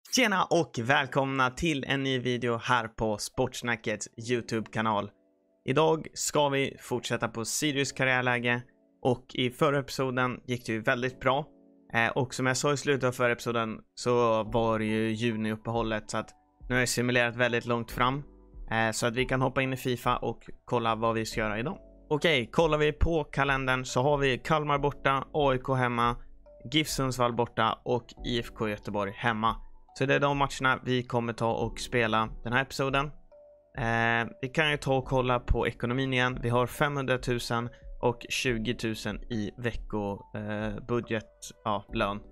Tjena och välkomna till en ny video här på Sportsnackets YouTube-kanal. Idag ska vi fortsätta på Sirius karriärläge och i förra episoden gick det ju väldigt bra. Och som jag sa i slutet av förra episoden så var det ju juniuppehållet så att nu har jag simulerat väldigt långt fram. Så att vi kan hoppa in i FIFA och kolla vad vi ska göra idag. Okej, kollar vi på kalendern så har vi Kalmar borta, AIK hemma, GIF Sundsvall borta och IFK Göteborg hemma. Så det är de matcherna vi kommer ta och spela den här episoden. Vi kan ju ta och kolla på ekonomin igen. Vi har 500 000 och 20 000 i veckobudget, lön.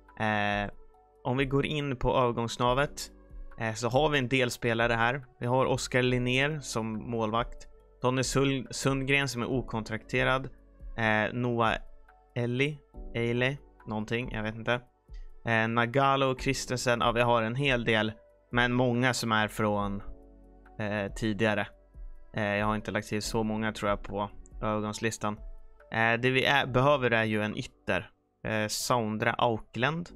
Om vi går in på övergångsnavet så har vi en del spelare här. Vi har Oskar Linnér som målvakt. Tony Sundgren som är okontrakterad. Noah Eile, någonting, jag vet inte. Nagalo och Christensen, vi har en hel del. Men många som är från tidigare. Jag har inte lagt till så många tror jag på övergångslistan. Det vi behöver är ju en ytter. Sondre Auckland.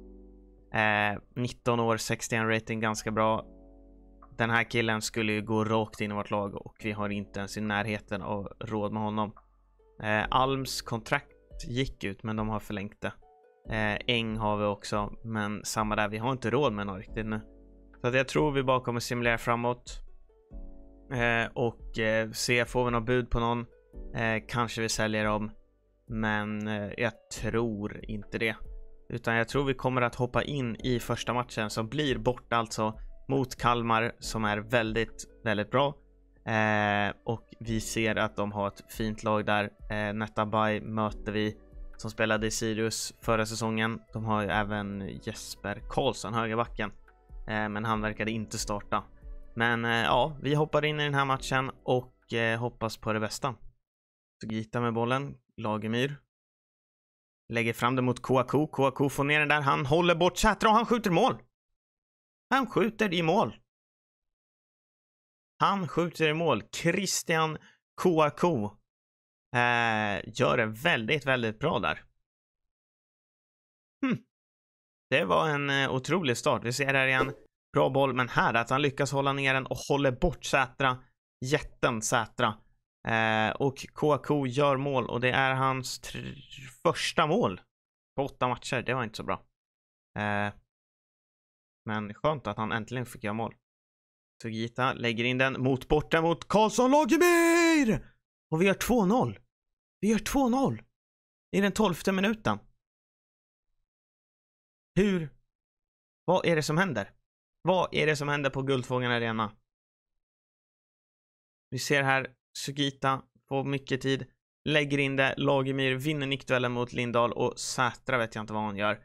19 år, 61 rating, ganska bra. Den här killen skulle ju gå rakt in i vårt lag och vi har inte ens i närheten av råd med honom. Alms kontrakt gick ut men de har förlängt det. Eng har vi också, men samma där, vi har inte råd med något riktigt nu. Så att jag tror vi bara kommer simulera framåt och se, får vi något bud på någon, kanske vi säljer dem, men jag tror inte det. Utan jag tror vi kommer att hoppa in i första matchen som blir borta alltså mot Kalmar som är väldigt, väldigt bra. Och vi ser att de har ett fint lag där. Netabay möter vi som spelade i Sirius förra säsongen. De har ju även Jesper Karlsson, högerbacken. Men han verkade inte starta. Men vi hoppar in i den här matchen och hoppas på det bästa. Sugita med bollen, Lagemyr. Lägger fram det mot Kouakou. Kouakou får ner den där. Han håller bort Sätra och han skjuter mål. Han skjuter i mål. Han skjuter i mål. Christian Kouakou gör det väldigt, väldigt bra där. Det var en otrolig start. Vi ser här igen. Bra boll, men här att han lyckas hålla ner den och håller bort Sätra. Jätten Sätra. Och Kouakou gör mål och det är hans första mål på 8 matcher. Det var inte så bra. Men skönt att han äntligen fick göra mål. Sugita lägger in den borta mot Karlsson Lagemyr! Och vi gör 2-0. Vi gör 2-0 i den 12:e minuten. Vad är det som händer? Vad är det som händer på Guldfågeln Arena? Vi ser här Sugita får mycket tid. Lägger in det. Lagemyr vinner nickduellen mot Lindahl och Sätra vet jag inte vad han gör.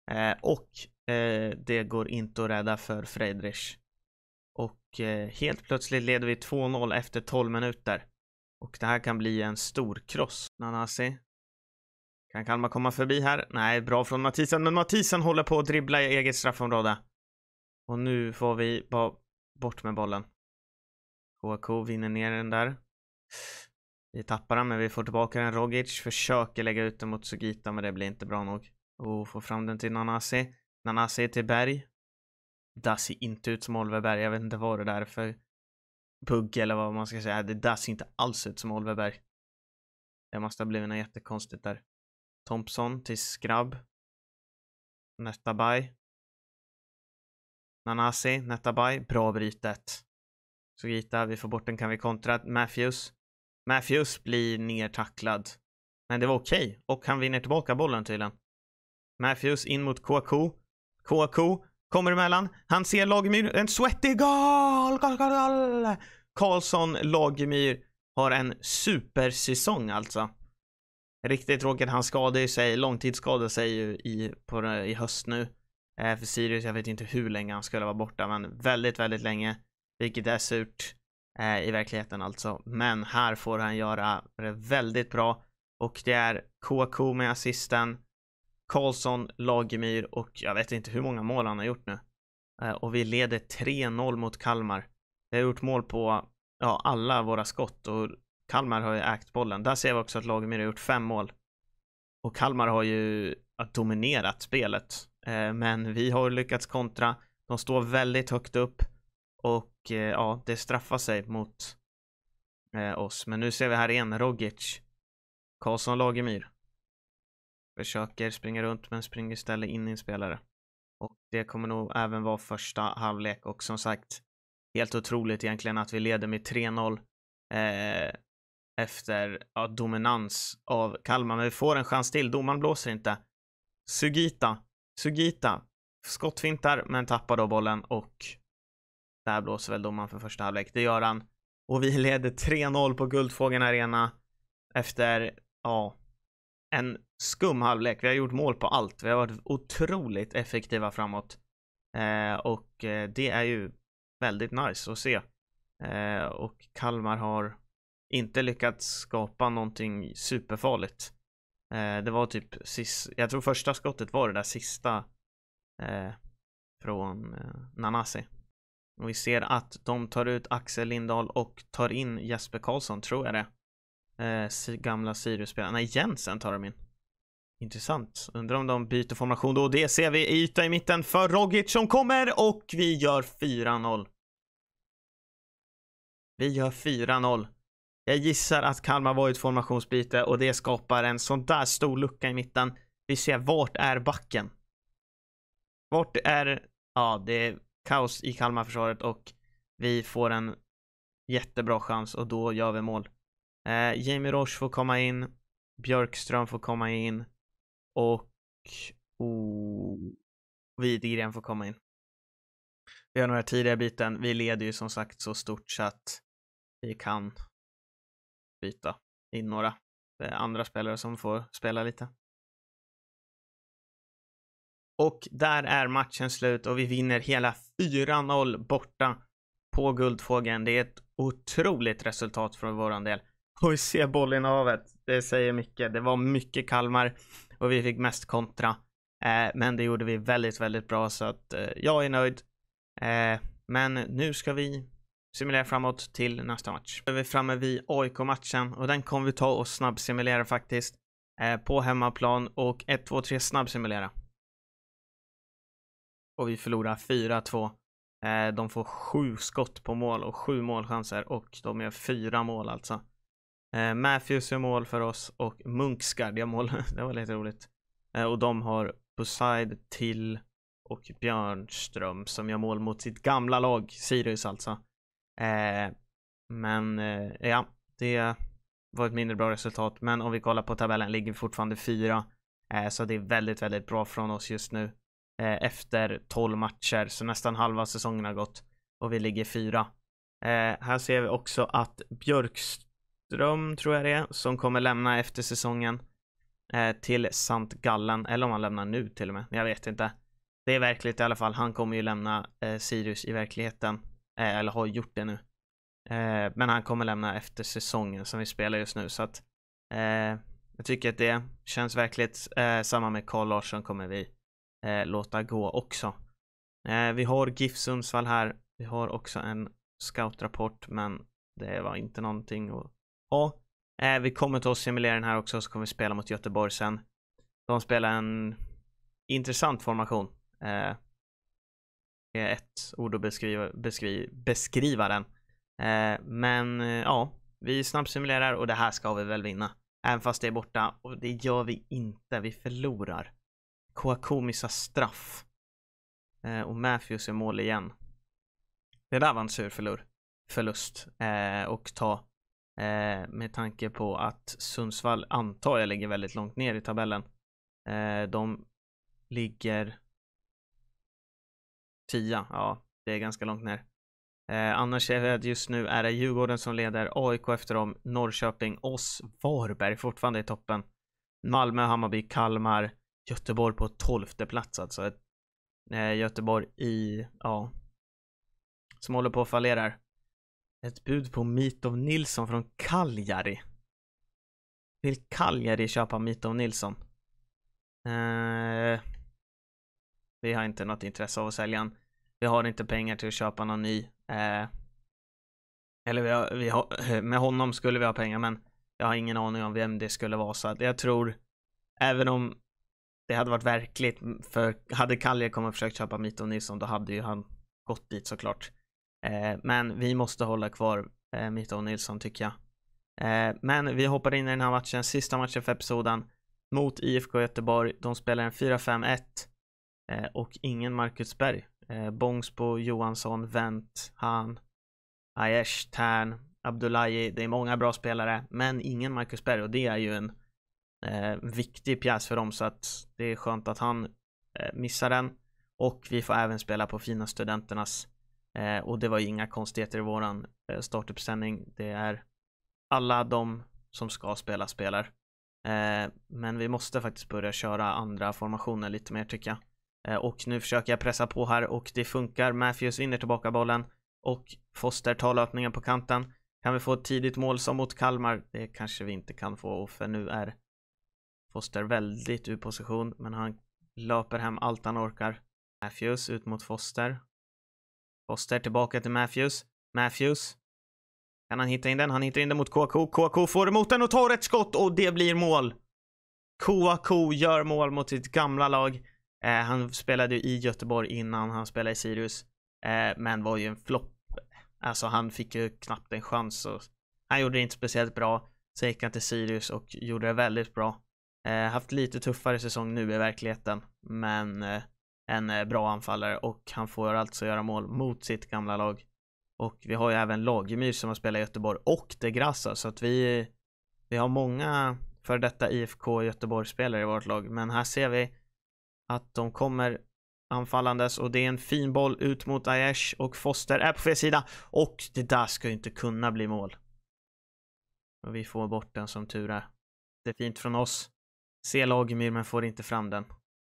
Det går inte att rädda för Friedrich. Och helt plötsligt leder vi 2-0 efter 12 minuter. Och det här kan bli en stor kross. Nanasi. Kan Kalmar komma förbi här? Nej, bra från Mathisen. Men Mathisen håller på att dribbla i eget straffområde. Och nu får vi bara bort med bollen. Kouakou vinner ner den där. Vi tappar den men vi får tillbaka den. Rogic försöker lägga ut den mot Sugita men det blir inte bra nog. Och får fram den till Nanasi. Nanasi till Berg. Det ser inte ut som Oliver Berg. Jag vet inte vad det där är för bugg eller vad man ska säga. Det ser inte alls ut som Oliver Berg. Det måste ha blivit något jättekonstigt där. Thompson till Skrabb. Netabay. Nanasi, Netabay. Bra brytet. Sugita, vi får bort den, kan vi kontra. Matthews blir nertacklad. Men det var okej. Och han vinner tillbaka bollen tydligen. Matthews in mot Kouakou. Kouakou kommer emellan. Han ser Lagemyr. En sweaty goal! Karlsson Lagemyr har en supersäsong alltså. Riktigt tråkigt. Han skadade sig. Långtidsskadade sig ju i höst nu. För Sirius, jag vet inte hur länge han skulle vara borta. Men väldigt, väldigt länge. Vilket är surt i verkligheten alltså. Men här får han göra det väldigt bra. Och det är Kouakou med assisten. Karlsson, Lagemyr och jag vet inte hur många mål han har gjort nu. Och vi leder 3-0 mot Kalmar. Vi har gjort mål på alla våra skott och Kalmar har ju ägt bollen. Där ser vi också att Lagemyr har gjort 5 mål. Och Kalmar har ju dominerat spelet. Men vi har lyckats kontra. De står väldigt högt upp och ja, det straffar sig mot oss. Men nu ser vi här igen Rogic, Karlsson, Lagemyr. Försöker springa runt men springer istället in i en spelare. Och det kommer nog även vara första halvlek. Och som sagt, helt otroligt egentligen att vi leder med 3-0 efter dominans av Kalmar. Men vi får en chans till. Domaren blåser inte. Sugita. Skottfintar men tappar då bollen. Och där blåser väl domaren för första halvlek. Det gör han. Och vi leder 3-0 på Guldfågeln Arena efter en skum halvlek. Vi har gjort mål på allt. Vi har varit otroligt effektiva framåt. Och det är ju väldigt nice att se. Och Kalmar har inte lyckats skapa någonting superfarligt. Det var typ jag tror första skottet var det där sista från Nanasi. Och vi ser att de tar ut Axel Lindahl och tar in Jesper Karlsson, tror jag det. Gamla Sirius-spelare. Nej, Jensen tar de in. Intressant. Undrar om de byter formation då. Det ser vi i yta i mitten för Rogic som kommer och vi gör 4-0. Vi gör 4-0. Jag gissar att Kalmar var ett formationsbyte och det skapar en sån där stor lucka i mitten. Vi ser vart är backen. Vart är... Ja, det är kaos i Kalmar-försvaret och vi får en jättebra chans och då gör vi mål. Jamie Roche får komma in. Björkström får komma in. Och Widgren får komma in. Vi har några tidiga byten. Vi leder ju som sagt så stort så att vi kan byta in några andra spelare som får spela lite. Och där är matchen slut och vi vinner hela 4-0 borta på Guldfågeln. Det är ett otroligt resultat från våran del. Och vi ser bollen i havet. Det säger mycket. Det var mycket Kalmar och vi fick mest kontra. Men det gjorde vi väldigt, väldigt bra så att jag är nöjd. Men nu ska vi simulera framåt till nästa match. Nu är vi framme vid AIK-matchen och den kommer vi ta och snabbsimulera faktiskt. På hemmaplan och 1, 2, 3 snabbsimulera. Och vi förlorar 4-2. De får 7 skott på mål och 7 målchanser och de gör 4 mål alltså. Matthews gör mål för oss och Munksgaard gör mål. Det var lite roligt. Och de har Busaid, Till och Björnström som gör mål mot sitt gamla lag, Sirius alltså. Men ja, det var ett mindre bra resultat. Men om vi kollar på tabellen ligger vi fortfarande 4. Så det är väldigt, väldigt bra från oss just nu. Efter 12 matcher, så nästan halva säsongen har gått. Och vi ligger 4. Här ser vi också att Björkström, tror jag det är, som kommer lämna efter säsongen till Sant Gallen. Eller om han lämnar nu till och med, jag vet inte. Det är verkligt i alla fall. Han kommer ju lämna Sirius i verkligheten. Eller har gjort det nu. Men han kommer lämna efter säsongen som vi spelar just nu. Så att jag tycker att det känns verkligt. Samma med Carl Larsson kommer vi låta gå också. Vi har GIF Sundsvall här. Vi har också en scoutrapport, men det var inte någonting att ha. Vi kommer ta och simulera den här också, så kommer vi spela mot Göteborg sen. De spelar en intressant formation. Det är ett ord att beskriva den. Men ja, vi snabbsimulerar och det här ska vi väl vinna. Även fast det är borta, och det gör vi inte. Vi förlorar. Kouakou missar straff. Och Matthews är mål igen. Det där var en sur förlust. Och ta med tanke på att Sundsvall antar jag ligger väldigt långt ner i tabellen. De ligger 10. Ja, det är ganska långt ner. Annars är det att just nu är det Djurgården som leder, AIK efter dem, Norrköping, oss, Varberg fortfarande i toppen. Malmö, Hammarby, Kalmar, Göteborg på 12:e plats alltså. Göteborg som håller på att fallerar. Ett bud på Mitov Nilsson från Cagliari. Vill Cagliari köpa Mitov Nilsson? Vi har inte något intresse av att sälja han. Vi har inte pengar till att köpa någon ny. Eller vi har, med honom skulle vi ha pengar, men jag har ingen aning om vem det skulle vara. Så att jag tror, även om det hade varit verkligt, för hade Kalje kommit och försökt köpa Mito Nilsson, då hade ju han gått dit såklart. Men vi måste hålla kvar Mito Nilsson tycker jag. Men vi hoppar in i den här matchen, sista matchen för episoden mot IFK Göteborg. De spelar en 4-5-1 och ingen Marcus Berg. Bångsbo, Johansson, Wendt, Han, Aiesh, Tern, Abdullahi. Det är många bra spelare, men ingen Marcus Berg, och det är ju en viktig pjäs för dem, så att det är skönt att han missar den. Och vi får även spela på fina studenternas, och det var ju inga konstigheter i våran startuppställning. Det är alla de som ska spela spelar, men vi måste faktiskt börja köra andra formationer lite mer tycker jag. Och nu försöker jag pressa på här och det funkar. Matthews vinner tillbaka bollen och Foster tar löpningen på kanten. Kan vi få ett tidigt mål som mot Kalmar? Det kanske vi inte kan få, för nu är Foster väldigt ur position, men han löper hem allt han orkar. Matthews ut mot Foster. Foster tillbaka till Matthews. Matthews. Kan han hitta in den? Han hittar in den mot Kouakou. Kouakou får emot den och tar ett skott och det blir mål. Kouakou gör mål mot sitt gamla lag. Han spelade ju i Göteborg innan han spelade i Sirius. Men var ju en flopp. Alltså han fick ju knappt en chans. Och han gjorde det inte speciellt bra. Så gick han till Sirius och gjorde det väldigt bra. Haft lite tuffare säsong nu i verkligheten. Men en bra anfallare. Och han får alltså göra mål mot sitt gamla lag. Och vi har ju även Lagemyr som har spelat i Göteborg och De Grassa. Så att vi har många för detta IFK Göteborg-spelare i vårt lag. Men här ser vi att de kommer anfallandes och det är en fin boll ut mot Aiesh och Foster är på fel sida. Och det där ska ju inte kunna bli mål. Och vi får bort den som tur är. Det är fint från oss. Se Lagemyr men får inte fram den.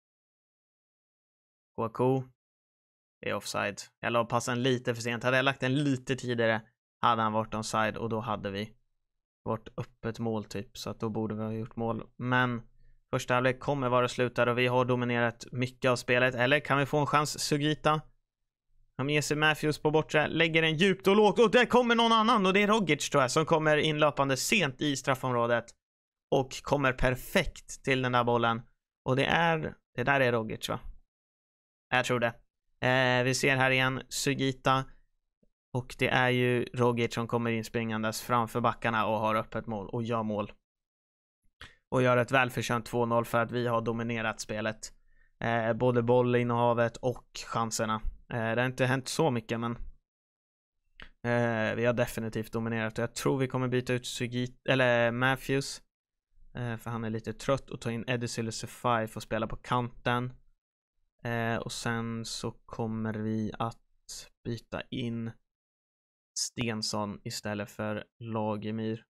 Kouakou. Det är offside. Jag la passen lite för sent. Hade jag lagt den lite tidigare hade han varit offside och då hade vi vårt öppet mål typ. Så att då borde vi ha gjort mål. Men första halvlek kommer vara slut där och vi har dominerat mycket av spelet. Eller kan vi få en chans? Sugita. Han ger sig Matthews på bortre. Lägger den djupt och lågt. Och där kommer någon annan. Och det är Rogic tror jag som kommer inlöpande sent i straffområdet. Och kommer perfekt till den där bollen. Och det där är Rogic va? Jag tror det. Vi ser här igen Sugita. Och det är ju Rogic som kommer inspringandes framför backarna och har öppet mål och gör mål. Och gör ett välförtjänt 2-0 för att vi har dominerat spelet. Både bollinnehavet och chanserna. Det har inte hänt så mycket men vi har definitivt dominerat. Och jag tror vi kommer byta ut Sugita, eller Matthews. För han är lite trött och ta in Eddie Silasefai för att spela på kanten. Och sen så kommer vi att byta in Stensson istället för Lagemyr.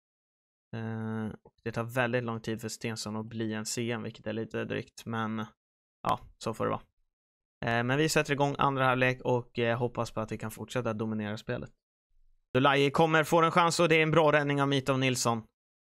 Och det tar väldigt lång tid för Stensson att bli en CM, vilket är lite drygt. Men ja, så får det vara. Men vi sätter igång andra halvlek och hoppas på att vi kan fortsätta dominera spelet. Abdullahi får en chans och det är en bra räddning av Mito Nilsson.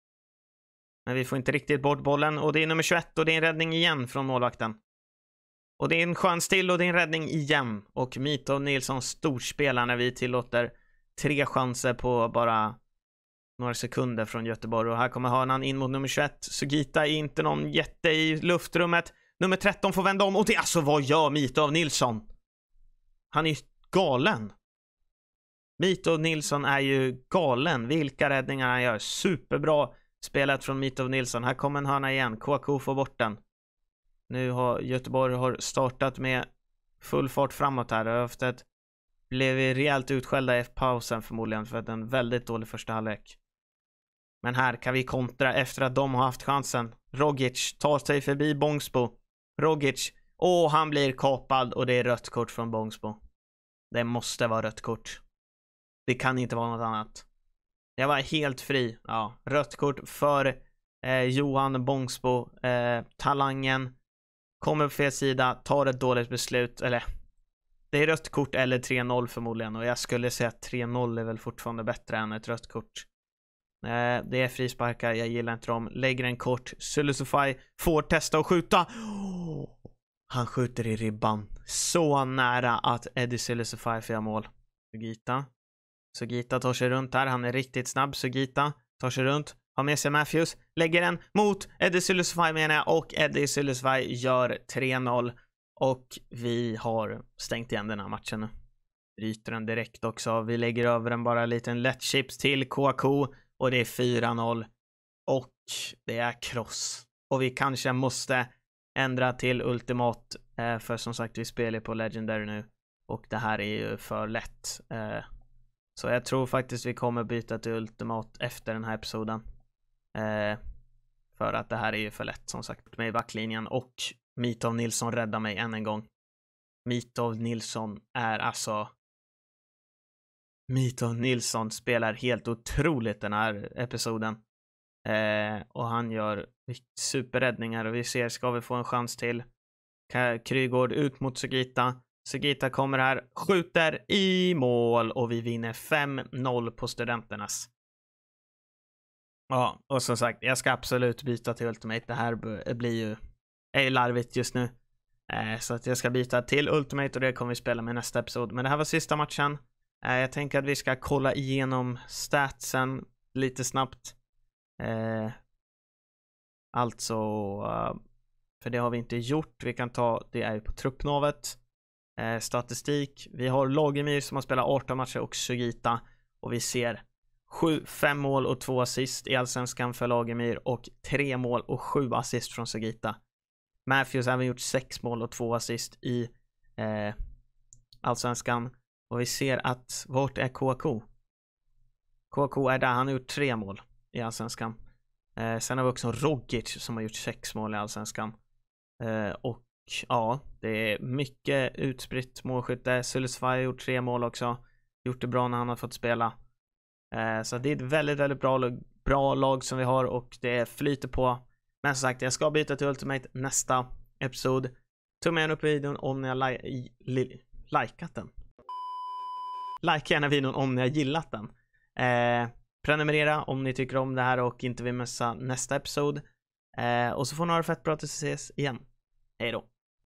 Men vi får inte riktigt bort bollen och det är nummer 21 och det är en räddning igen från målvakten. Och det är en chans till och det är en räddning igen. Och Mito Nilsson storspelar när vi tillåter 3 chanser på bara några sekunder från Göteborg. Och här kommer hörnan in mot nummer 21. Sugita är inte någon jätte i luftrummet. Nummer 13 får vända om. Och det alltså, vad gör Mito Nilsson? Han är galen. Mito Nilsson är ju galen. Vilka räddningar han gör. Superbra spelat från Mito Nilsson. Här kommer en hörna igen. Kouakou får bort den. Nu har Göteborg startat med full fart framåt här. Efter ett blev vi rejält utskällda i pausen förmodligen för att en väldigt dålig första halvlek. Men här kan vi kontra efter att de har haft chansen. Rogic tar sig förbi Bångsbo. Rogic, han blir kapad och det är rött kort från Bångsbo. Det måste vara rött kort. Det kan inte vara något annat. Jag var helt fri. Ja, rött kort för Johan Bångsbo. Talangen kommer på fel sida, tar ett dåligt beslut. Eller, det är rött kort eller 3-0 förmodligen. Och jag skulle säga att 3-0 är väl fortfarande bättre än ett rött kort. Det är frisparkar, jag gillar inte dem. Lägger en kort, Silasefai får testa och skjuta. Han skjuter i ribban. Så nära att Eddie Silasefai får mål. Sugita tar sig runt här, han är riktigt snabb. Sugita tar sig runt, har med sig Matthews, lägger den mot Eddie Silusvaj menar jag, och Eddie Silusvaj gör 3-0 och vi har stängt igen den här matchen nu. Bryter den direkt också, vi lägger över den bara en liten lätt chips till Kouakou och det är 4-0 och det är kross. Och vi kanske måste ändra till ultimat för som sagt vi spelar på Legendary nu och det här är ju för lätt. Så jag tror faktiskt vi kommer byta till ultimat efter den här episoden. För att det här är ju för lätt som sagt med backlinjen och Mitov Nilsson räddar mig än en gång. Mitov Nilsson är alltså... Mitov Nilsson spelar helt otroligt den här episoden. Och han gör superräddningar och vi ser, ska vi få en chans till? Krygård ut mot Sugita. Sugita kommer här, skjuter i mål och vi vinner 5-0 på Studenternas. Ja, och som sagt, jag ska absolut byta till Ultimate. Det här blir ju larvigt just nu. Så att jag ska byta till Ultimate och det kommer vi spela med nästa episod. Men det här var sista matchen. Jag tänker att vi ska kolla igenom statsen lite snabbt. Alltså, för det har vi inte gjort. Vi kan ta, det är ju på truppnovet. Statistik. Vi har Lagimir som har spelat 18 matcher och Sugita. Och vi ser 5 mål och 2 assist i Allsvenskan för Lagimir och 3 mål och 7 assist från Sugita. Matthews har även gjort 6 mål och 2 assist i Allsvenskan. Och vi ser att, vart är Kouakou? Kouakou är där, han har gjort 3 mål i Allsvenskan. Sen har vi också Rogic som har gjort 6 mål i Allsvenskan. Och ja, det är mycket utspritt målskytte. Silusvaj har gjort 3 mål också. Gjort det bra när han har fått spela. Så det är ett väldigt, väldigt bra lag som vi har och det flyter på. Men som sagt, jag ska byta till Ultimate nästa episod. Tumma gärna upp videon om ni har likat den. Like gärna videon om ni har gillat den. Prenumerera om ni tycker om det här och inte vill missa nästa episod. Och så får ni ha det fett bra tills vi ses igen. Hej då.